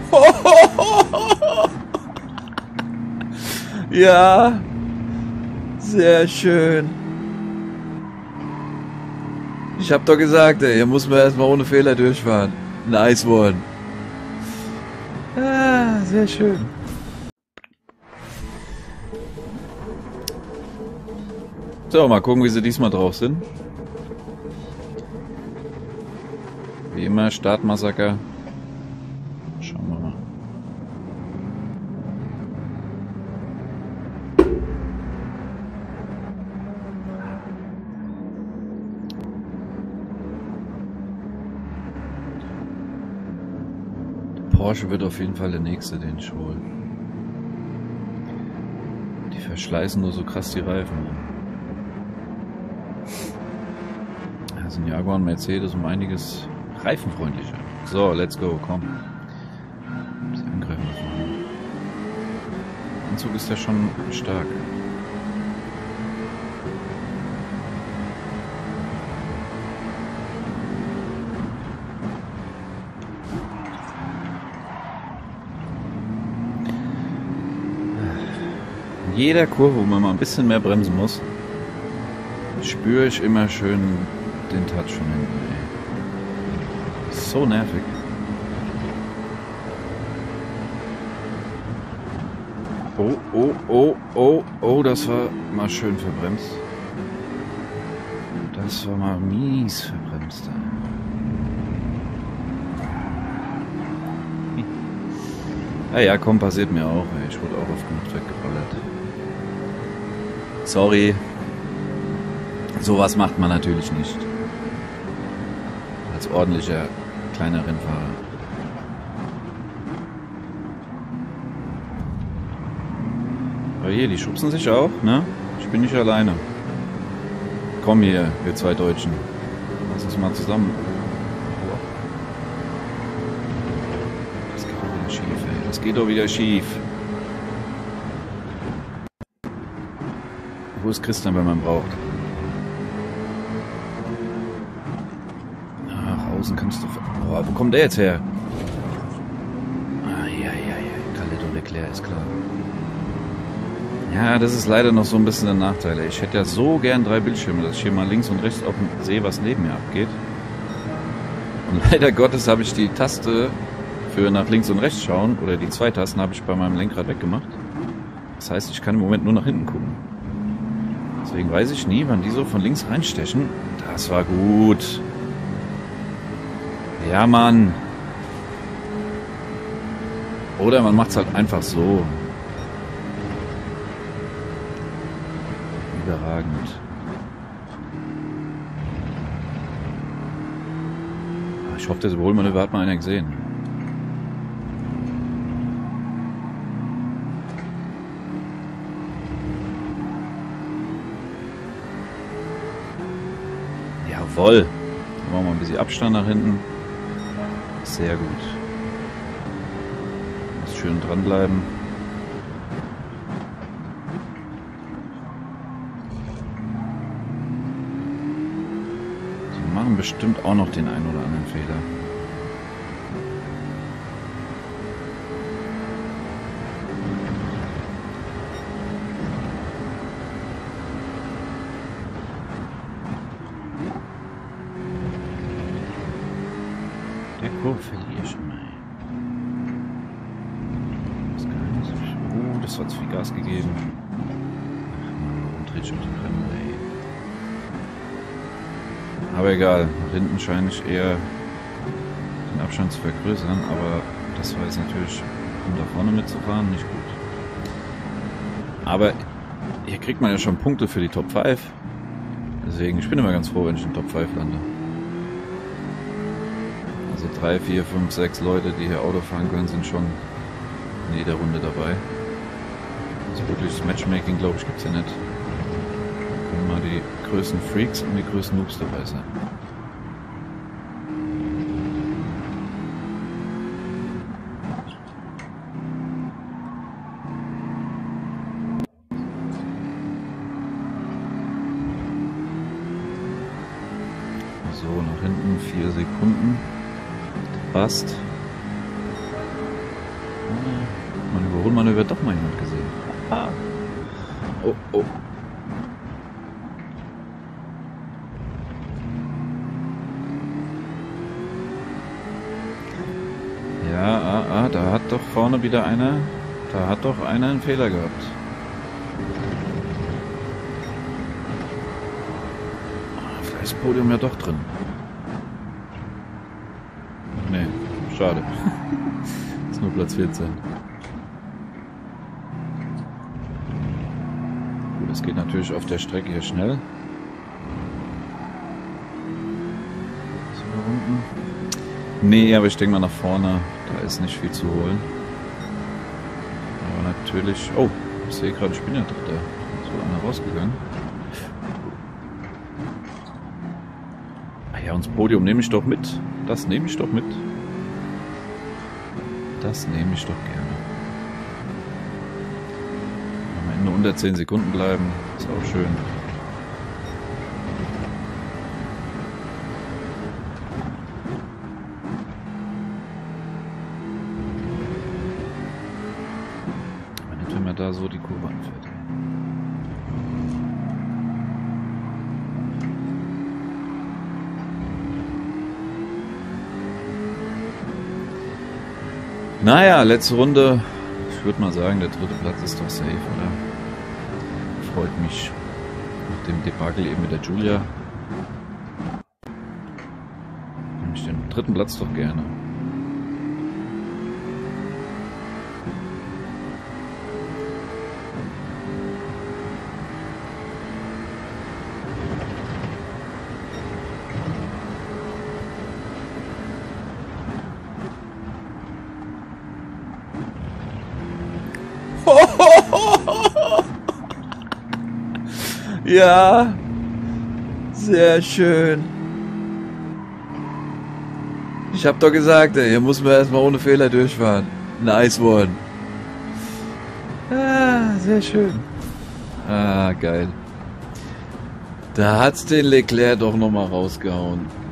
Ja, sehr schön. Ich hab doch gesagt, ey, hier muss man erstmal ohne Fehler durchfahren. Nice one. Ah, sehr schön. So, mal gucken, wie sie diesmal drauf sind. Wie immer, Startmassaker. Schauen wir mal. Der Porsche wird auf jeden Fall der nächste, den ich hole. Die verschleißen nur so krass die Reifen. Da sind Jaguar und Mercedes um einiges reifenfreundlicher. So, let's go, komm. Sie angreifen da vorne. Der Anzug ist ja schon stark. In jeder Kurve, wo man mal ein bisschen mehr bremsen muss, spüre ich immer schön den Touch von hinten. Ey. So nervig. Oh, oh, oh, oh, oh, das war mal schön verbremst. Das war mal mies verbremst. Ah ja, komm, passiert mir auch. Ey. Ich wurde auch auf genug weggeballert. Sorry. Sowas macht man natürlich nicht. Als ordentlicher kleiner Rennfahrer. Aber hier, die schubsen sich auch, ne? Ich bin nicht alleine. Komm hier, wir zwei Deutschen. Lass uns mal zusammen. Das geht doch wieder schief, ey. Das geht doch wieder schief. Wo ist Christian, wenn man braucht? Außen kannst du... Oh, wo kommt der jetzt her? Ja. Carletto Leclerc, ist klar. Ja, das ist leider noch so ein bisschen der Nachteil. Ich hätte ja so gern 3 Bildschirme, dass ich hier mal links und rechts auch sehe, was neben mir abgeht. Und leider Gottes habe ich die Taste für nach links und rechts schauen, oder die 2 Tasten habe ich bei meinem Lenkrad weggemacht. Das heißt, ich kann im Moment nur nach hinten gucken. Deswegen weiß ich nie, wann die so von links reinstechen. Das war gut. Ja, Mann. Oder man macht es halt einfach so. Überragend. Ich hoffe, das Überholmanöver hat mal einer gesehen. Jawohl. Dann machen wir ein bisschen Abstand nach hinten. Sehr gut. Muss schön dranbleiben. Die machen bestimmt auch noch den einen oder anderen Fehler. Der Kurve verliere ich immer. Das hat zu viel Gas gegeben. Ach man, warum dreht schon die Bremse, ey? Aber egal, nach hinten scheine ich eher den Abstand zu vergrößern, aber das war jetzt natürlich, um da vorne mitzufahren, nicht gut. Aber hier kriegt man ja schon Punkte für die Top 5. Deswegen, ich bin immer ganz froh, wenn ich in Top 5 lande. Also 3, 4, 5, 6 Leute, die hier Auto fahren können, sind schon in jeder Runde dabei. Also wirklich das Matchmaking, glaube ich, gibt es ja nicht. Da können mal die größten Freaks und die größten Noobs dabei sein. So, nach hinten 4 Sekunden. Passt. Mein Überholmanöver doch mal jemand gesehen. Ah. Oh, oh. Ja, da hat doch vorne wieder einer. Da hat doch einer einen Fehler gehabt. Vielleicht ist das Podium ja doch drin. Nee, schade. Ist nur Platz 14. Gut, das geht natürlich auf der Strecke hier schnell. So, da unten. Nee, aber ich denke mal nach vorne. Da ist nicht viel zu holen. Aber natürlich... Oh, ich sehe gerade, ich bin ja Dritter. Ist wohl einer rausgegangen. Ah ja, und das Podium nehme ich doch mit. Das nehme ich doch mit. Das nehme ich doch gerne. Am Ende unter 10 Sekunden bleiben. Ist auch schön. Wenn man da so die Kurve anfährt. Naja, letzte Runde. Ich würde mal sagen, der dritte Platz ist doch safe, oder? Freut mich. Nach dem Debakel eben mit der Giulia. Nehme ich den dritten Platz doch gerne. Ja, sehr schön. Ich hab doch gesagt, ey, hier muss man erstmal ohne Fehler durchfahren. Nice one. Ah, sehr schön. Ah, geil. Da hat's den Leclerc doch nochmal rausgehauen.